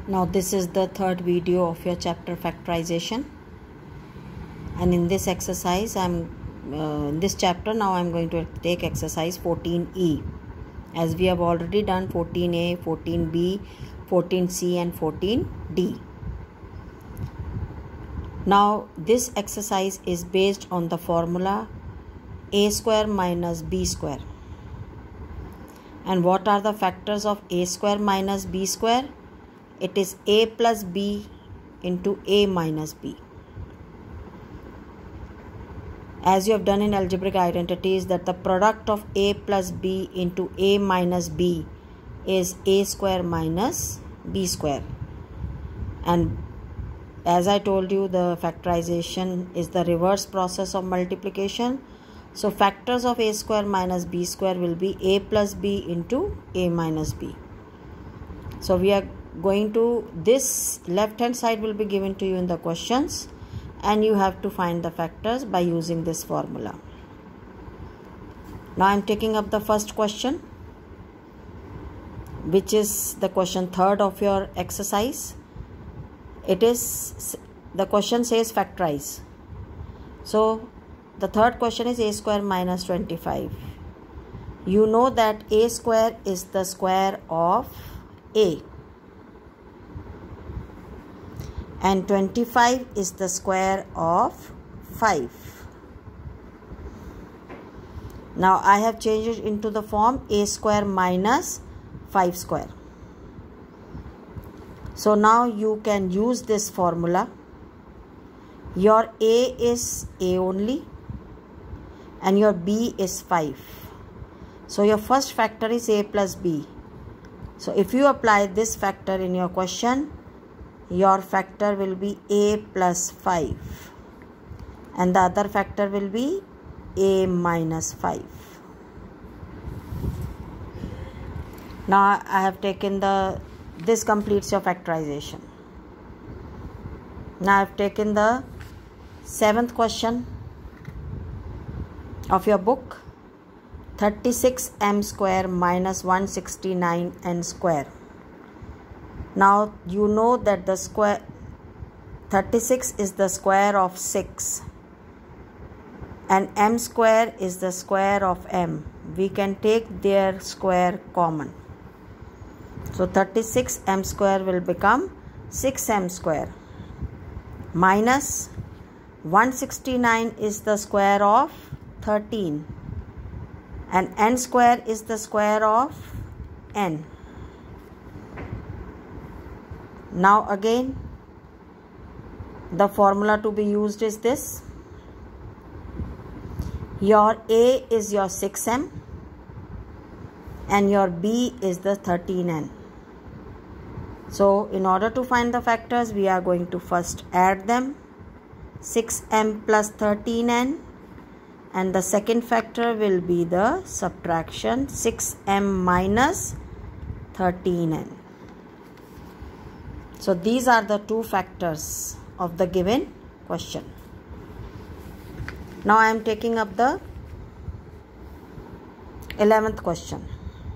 Now this is the third video of your chapter factorization, and in this exercise in this chapter now I'm going to take exercise 14E, as we have already done 14A, 14B, 14C and 14D. Now this exercise is based on the formula A square minus B square. And what are the factors of A square minus B square? It is A plus B into A minus B. As you have done in algebraic identities, that the product of A plus B into A minus B is A square minus B square. And as I told you, the factorization is the reverse process of multiplication. So factors of A square minus B square will be A plus B into A minus B. So we are going to, this left hand side will be given to you in the questions, and you have to find the factors by using this formula. Now I am taking up the first question, which is the question 3rd of your exercise. It is, the question says factorize. So the third question is A square minus 25. You know that A square is the square of A, and 25 is the square of 5. Now I have changed it into the form A square minus 5 square. So now you can use this formula. Your A is A only and your B is 5. So your first factor is A plus B. So if you apply this factor in your question, your factor will be A plus 5 and the other factor will be A minus 5. Now I have taken this completes your factorization. Now I have taken the 7th question of your book, 36m square minus 169n square. Now you know that the square 36 is the square of 6 and m square is the square of m. We can take their square common. So 36m square will become 6m square minus 169 is the square of 13 and n square is the square of n. Now again, the formula to be used is this. Your A is your 6m and your B is the 13n. So in order to find the factors, we are going to first add them, 6m plus 13n, and the second factor will be the subtraction, 6m minus 13n. So these are the two factors of the given question. Now I am taking up the 11th question.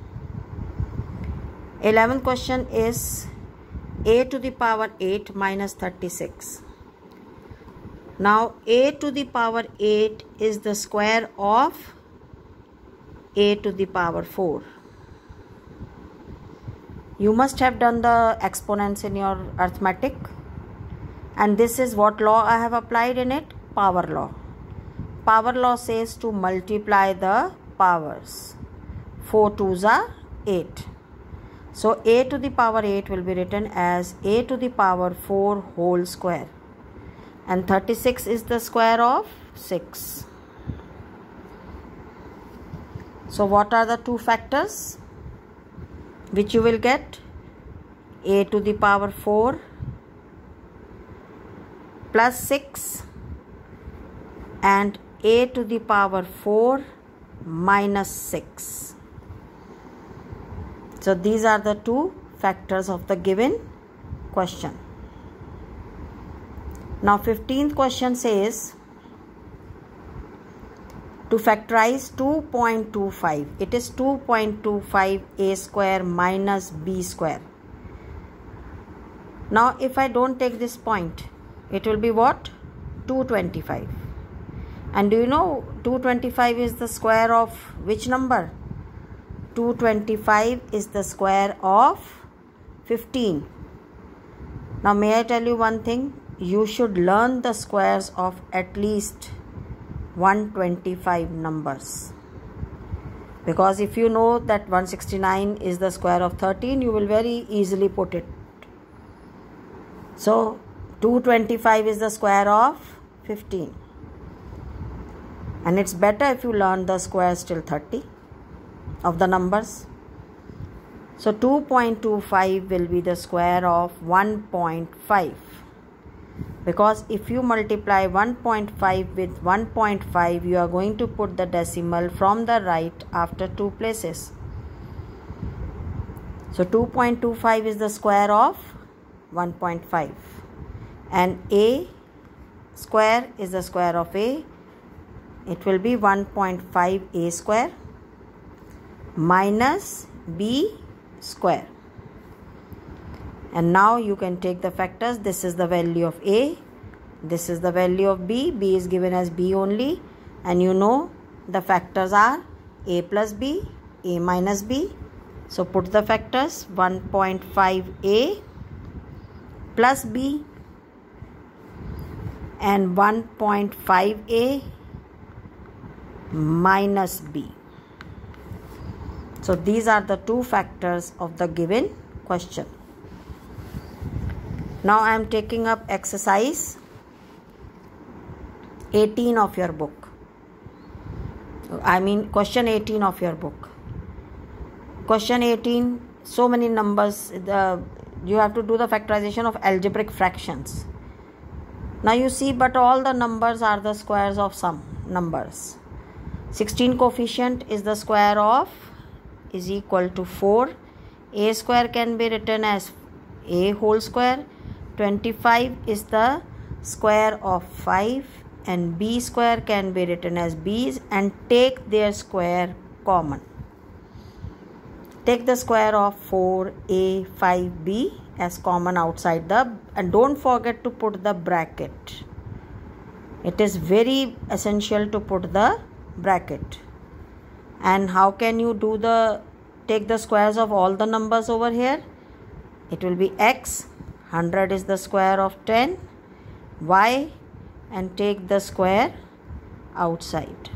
11th question is A to the power 8 minus 36. Now A to the power 8 is the square of A to the power 4. You must have done the exponents in your arithmetic, and this is what law I have applied in it, power law. Power law says to multiply the powers. 4 2s are 8. So A to the power 8 will be written as A to the power 4 whole square, and 36 is the square of 6. So what are the two factors which you will get? A to the power 4 plus 6 and A to the power 4 minus 6. So these are the two factors of the given question. Now 15th question says to factorize 2.25. It is 2.25 a square minus b square. Now if I don't take this point, it will be what? 225. And do you know 225 is the square of which number? 225 is the square of 15. Now may I tell you one thing? You should learn the squares of at least 125 numbers. Because if you know that 169 is the square of 13, you will very easily put it. So 225 is the square of 15. And it's better if you learn the squares till 30 of the numbers. So 2.25 will be the square of 1.5. Because if you multiply 1.5 with 1.5, you are going to put the decimal from the right after 2 places. So 2.25 is the square of 1.5. And a square is the square of a. It will be 1.5a square minus b square. And now you can take the factors. This is the value of a. This is the value of b. b is given as b only. And you know the factors are a plus b, a minus b. So put the factors. 1.5a plus b and 1.5a minus b. So these are the two factors of the given question. Now I am taking up exercise 18 of your book. Question 18 of your book. Question 18, so many numbers. You have to do the factorization of algebraic fractions. Now you see, but all the numbers are the squares of some numbers. 16 coefficient is the square of is equal to 4. A square can be written as a whole square. 25 is the square of 5 and b square can be written as b and take their square common. Take the square of 4a 5b as common outside the, and don't forget to put the bracket. It is very essential to put the bracket. And how can you do take the squares of all the numbers over here? It will be x, 100 is the square of 10, y, and take the square outside.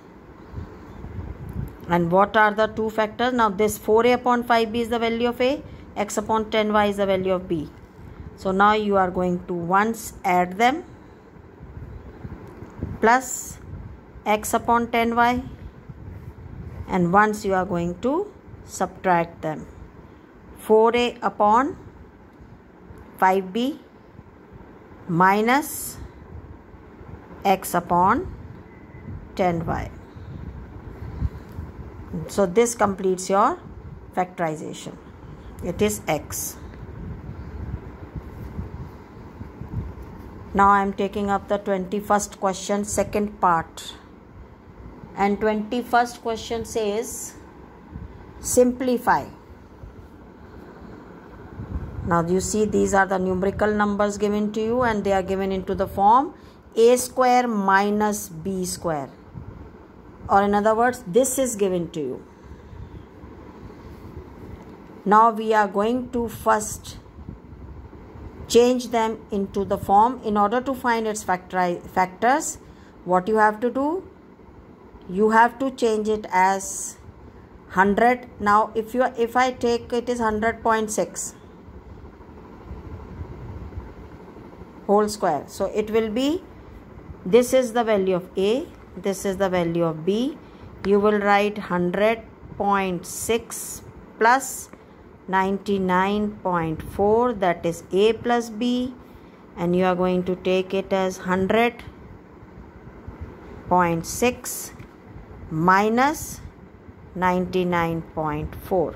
And what are the two factors? Now this 4a upon 5b is the value of a, x upon 10y is the value of b. So now you are going to once add them, plus x upon 10y, and once you are going to subtract them. 4a upon 5b minus x upon 10y. So this completes your factorization. It is x. Now I am taking up the 21st question, second part. And 21st question says simplify. Now you see, these are the numerical numbers given to you and they are given into the form a square minus b square. Or in other words, this is given to you. Now we are going to first change them into the form. In order to find its factors, what you have to do? You have to change it as 100. Now if I take it is 100.6 whole square. So it will be, this is the value of a, this is the value of b. You will write 100.6 plus 99.4, that is a plus b, and you are going to take it as 100.6 minus 99.4.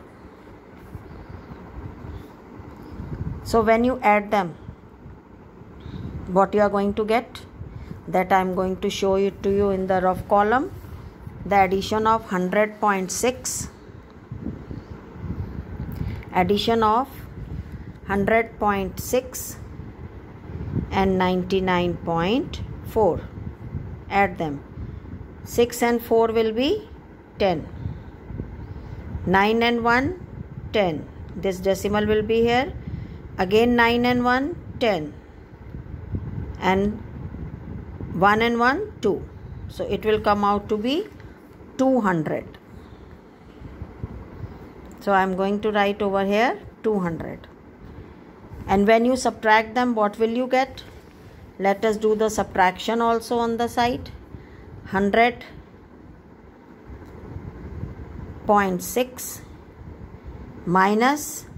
So when you add them, what you are going to get? That I am going to show it to you in the rough column. The addition of 100.6, addition of 100.6 and 99.4. Add them. 6 and 4 will be 10. 9 and 1, 10. This decimal will be here. Again 9 and 1, 10. And 1 and 1, 2. So it will come out to be 200. So I am going to write over here 200. And when you subtract them, what will you get? Let us do the subtraction also on the side. 100.6 minus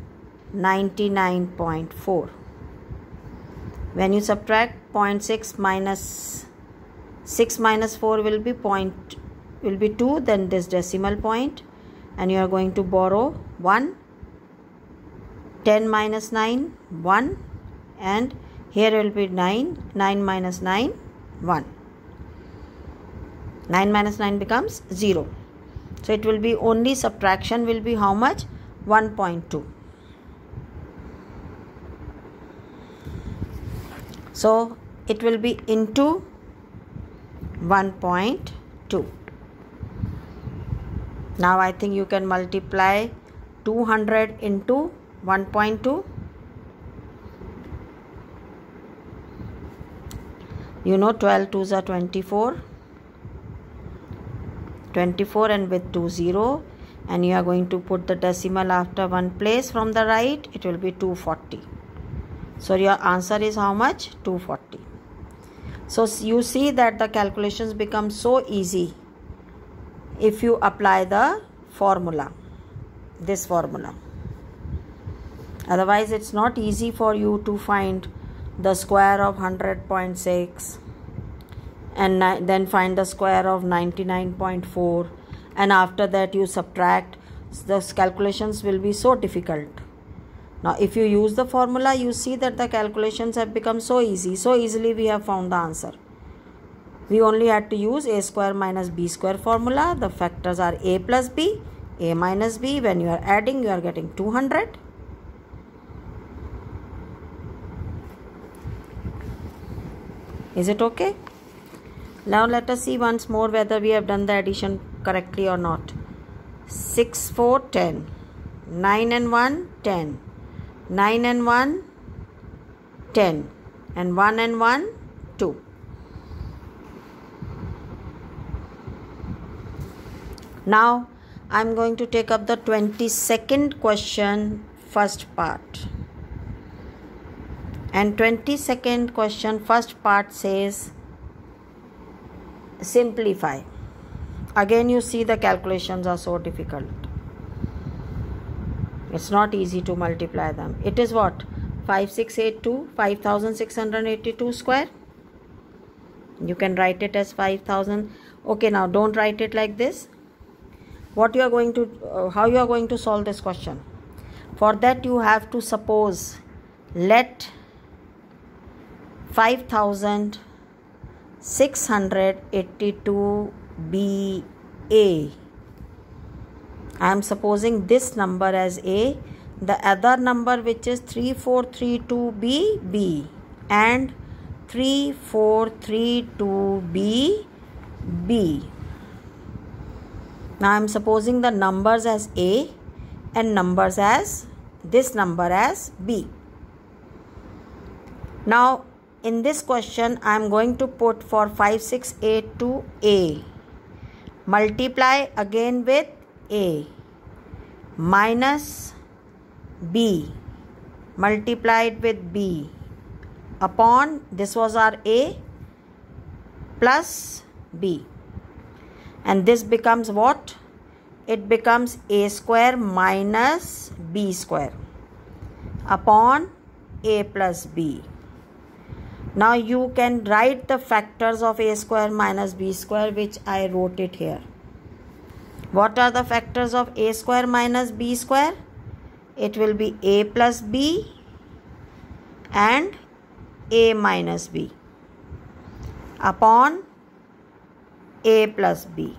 99.4. When you subtract 0.6 minus 6 minus 4 will be 2, then this decimal point, and you are going to borrow 1. 10 minus 9, 1, and here will be 9. 9 minus 9, 1. 9 minus 9 becomes 0. So it will be only subtraction will be how much? 1.2. So it will be into 1.2. Now I think you can multiply 200 into 1.2. You know 12 2s are 24. 24 and with 2 0, and you are going to put the decimal after one place from the right. It will be 240. So your answer is how much? 240. So you see that the calculations become so easy if you apply the formula, this formula. Otherwise it's not easy for you to find the square of 100.6 and then find the square of 99.4, and after that you subtract. The calculations will be so difficult. Now if you use the formula, you see that the calculations have become so easy. So easily we have found the answer. We only had to use a square minus b square formula. The factors are a plus b, a minus b. When you are adding, you are getting 200. Is it okay? Now let us see once more whether we have done the addition correctly or not. 6, 4, 10. 9 and 1, 10. 9 and 1, 10. And 1 and 1, 2. Now I am going to take up the 22nd question, first part. And 22nd question, first part says simplify. Again you see the calculations are so difficult. It's not easy to multiply them. It is what? 5682, 5682 square. You can write it as 5000. Okay, now don't write it like this. What you are going to, how you are going to solve this question? For that you have to suppose, let 5682 be A. I am supposing this number as A. The other number which is 3432 be B, and 3432 be B. Now I am supposing the numbers as A and numbers as this number as B. Now in this question I am going to put for 5682 A, multiply again with A, minus B, multiplied with B, upon, this was our A, plus B. And this becomes what? It becomes A square minus B square upon A plus B. Now you can write the factors of A square minus B square, which I wrote it here. What are the factors of A square minus B square? It will be A plus B and A minus B upon A plus B.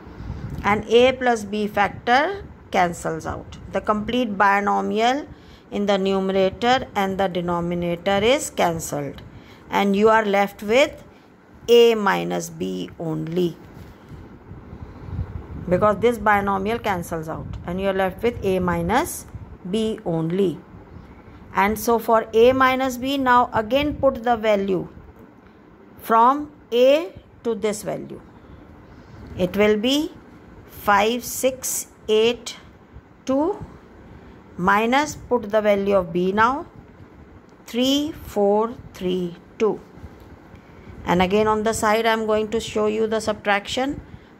And A plus B factor cancels out. The complete binomial in the numerator and the denominator is cancelled, and you are left with a minus b only, because this binomial cancels out and you are left with a minus b only. And so for a minus b, now again put the value from a to this value. It will be 5682 minus, put the value of b now, 3432. And again on the side I am going to show you the subtraction.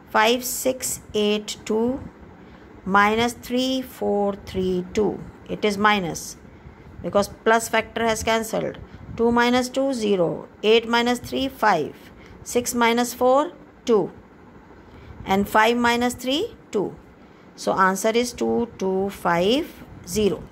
5682 minus 3432. It is minus because plus factor has cancelled. 2 minus 2, 0. 8 minus 3, 5. 6 minus 4, 2. And 5 minus 3, 2. So answer is 2250.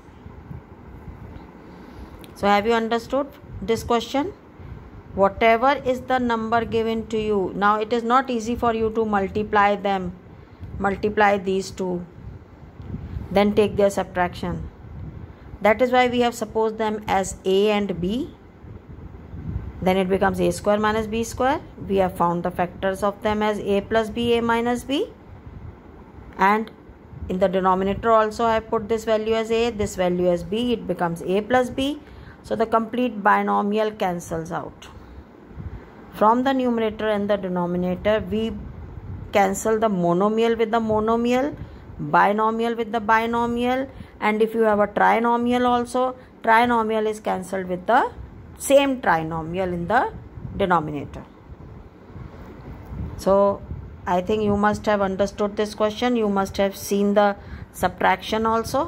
So have you understood this question? Whatever is the number given to you, now it is not easy for you to multiply them. Multiply these two, then take their subtraction. That is why we have supposed them as a and b. Then it becomes a square minus b square. We have found the factors of them as a plus b, a minus b. And in the denominator also I have put this value as a, this value as b. It becomes a plus b. So the complete binomial cancels out. From the numerator and the denominator, we cancel the monomial with the monomial, binomial with the binomial, and if you have a trinomial also, trinomial is cancelled with the same trinomial in the denominator. So I think you must have understood this question. You must have seen the subtraction also.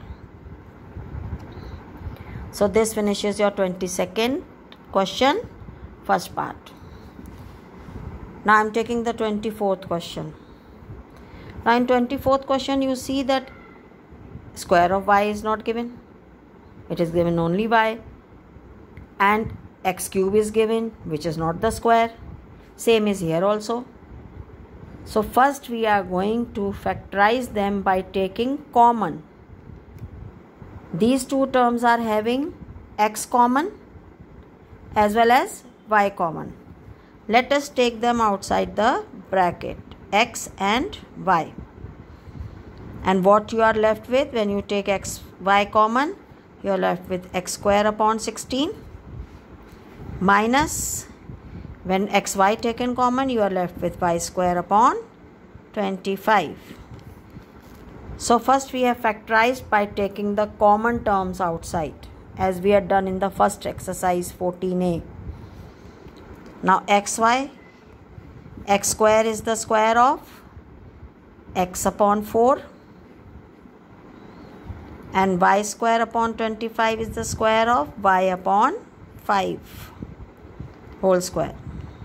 So this finishes your 22nd question, first part. Now I am taking the 24th question. Now in 24th question you see that square of y is not given. It is given only y, and x cube is given, which is not the square. Same is here also. So first we are going to factorize them by taking common. These two terms are having x common as well as y common. Let us take them outside the bracket, x and y. And what you are left with when you take x, y common, you are left with x square upon 16 minus, when x, y taken common, you are left with y square upon 25. So first we have factorized by taking the common terms outside, as we had done in the first exercise 14a. Now xy, x square is the square of x upon 4, and y square upon 25 is the square of y upon 5 whole square.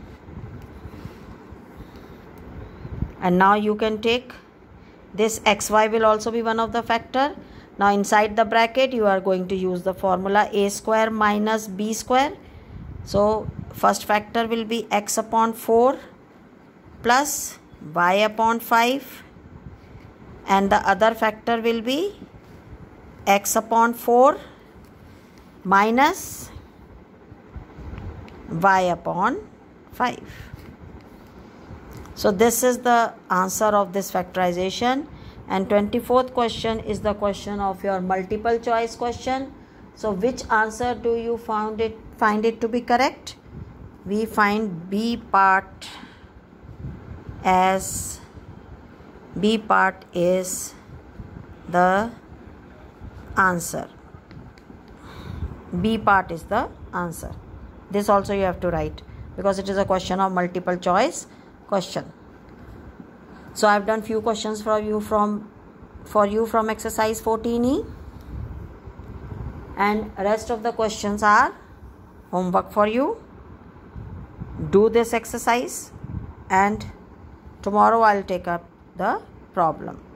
And now you can take this xy will also be one of the factor. Now inside the bracket you are going to use the formula a square minus b square. So first factor will be x upon 4 plus y upon 5, and the other factor will be x upon 4 minus y upon 5. So this is the answer of this factorization, and 24th question is the question of your multiple choice question. So which answer do you find it to be correct? We find B part as B part is the answer. B part is the answer. This also you have to write because it is a question of multiple choice question. So I have done few questions for you from exercise 14e, and rest of the questions are homework for you. Do this exercise and tomorrow I'll take up the problem.